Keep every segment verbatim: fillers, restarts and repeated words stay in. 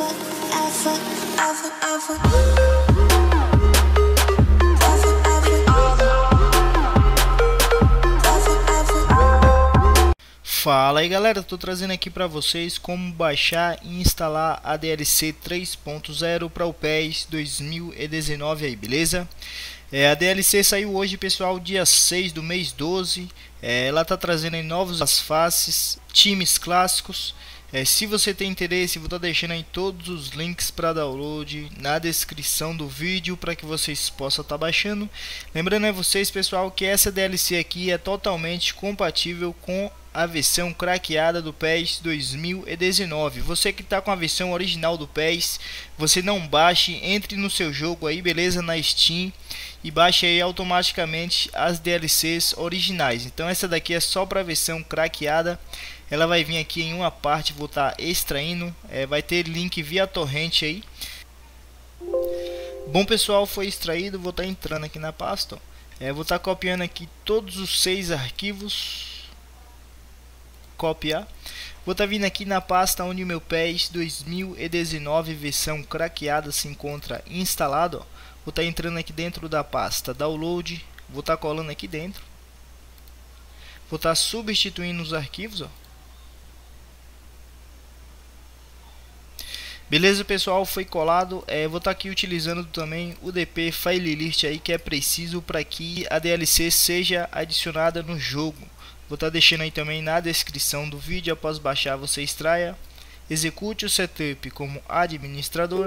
Fala aí galera, estou trazendo aqui para vocês como baixar e instalar a D L C três ponto zero para o PES dois mil e dezenove aí, beleza? É, a D L C saiu hoje, pessoal, dia seis do mês doze. É, ela está trazendo aí novas faces, times clássicos. É, se você tem interesse, vou estar deixando aí todos os links para download na descrição do vídeo para que vocês possam estar baixando. Lembrando a vocês, pessoal, que essa D L C aqui é totalmente compatível com a versão craqueada do PES dois mil e dezenove. Você que está com a versão original do PES, você não baixe, entre no seu jogo aí, beleza, na Steam, e baixe aí automaticamente as D L Cs originais. Então essa daqui é só para a versão craqueada. Ela vai vir aqui em uma parte, vou estar extraindo, é, vai ter link via torrent aí. Bom, pessoal, foi extraído, vou estar entrando aqui na pasta, ó. É, vou estar copiando aqui todos os seis arquivos. Copiar. Vou estar vindo aqui na pasta onde o meu PES dois mil e dezenove versão craqueada se encontra instalado, ó. Vou estar entrando aqui dentro da pasta download, vou estar colando aqui dentro. Vou estar substituindo os arquivos, ó. Beleza, pessoal, foi colado. É, vou estar aqui utilizando também o D P File List aí, que é preciso para que a D L C seja adicionada no jogo. Vou estar deixando aí também na descrição do vídeo. Após baixar, você extraia, execute o setup como administrador.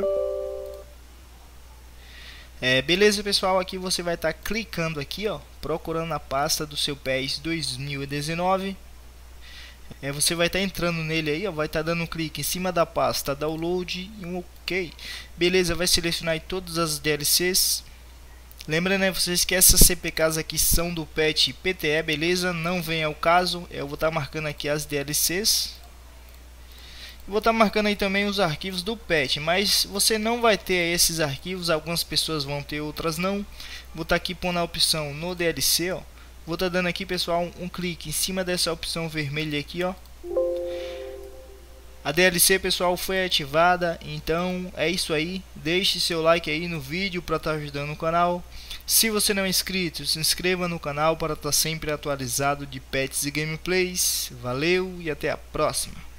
É, beleza, pessoal, aqui você vai estar clicando aqui, ó, procurando a pasta do seu PES dois mil e dezenove. É, você vai estar entrando nele aí, ó, vai estar dando um clique em cima da pasta download e um OK. Beleza, vai selecionar aí todas as D L Cs. Lembrando, né, vocês que essas C P Ks aqui são do patch P T E, beleza? Não vem ao caso. Eu vou estar marcando aqui as D L Cs. Vou estar marcando aí também os arquivos do patch, mas você não vai ter esses arquivos. Algumas pessoas vão ter, outras não. Vou estar aqui pondo a opção no D L C, ó. Vou estar dando aqui, pessoal, um, um clique em cima dessa opção vermelha aqui, ó. A D L C, pessoal, foi ativada. Então é isso aí. Deixe seu like aí no vídeo para estar ajudando o canal. Se você não é inscrito, se inscreva no canal para estar sempre atualizado de patches e gameplays. Valeu e até a próxima.